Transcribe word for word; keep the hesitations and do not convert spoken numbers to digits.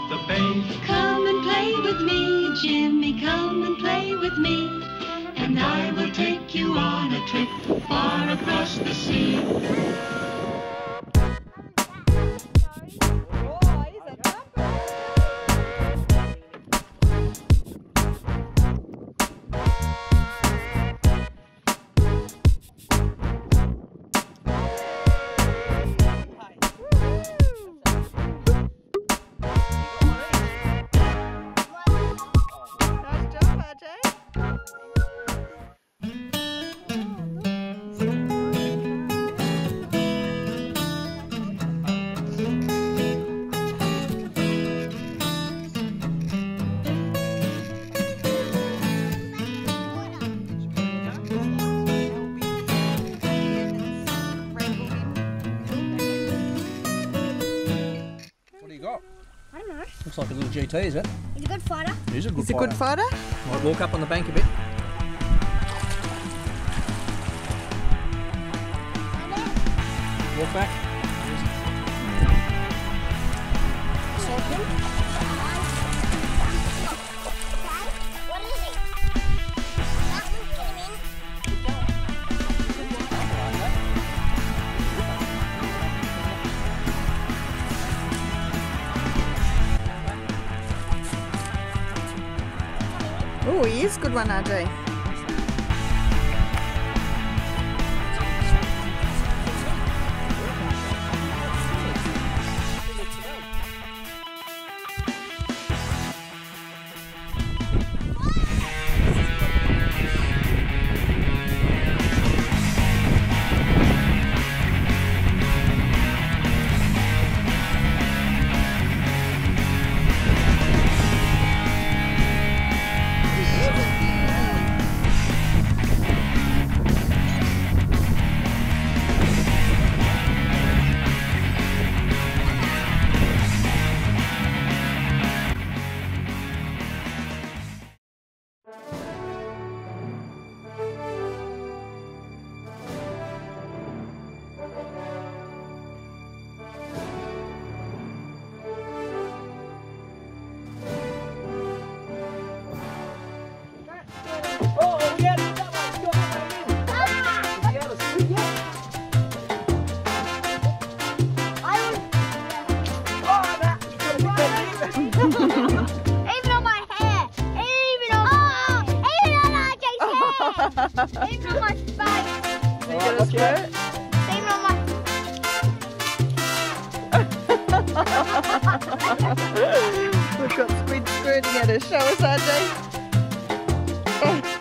the bay. Come and play with me, Jimmy, come and play with me, and I will take you on a trip far across the sea. Got? I don't know. Looks like a little G T, is it? It's a good fighter. It is a good Is it fighter. good fighter? Might walk up on the bank a bit. Walk back. What is it? That one came in. Oh, he is a good one, R J. Even on my hair. Even on oh, even on R J's hair. Even on my face. Did you get a squirt? Even on my. We've got squid squirting at us. Show us, R J. Oh.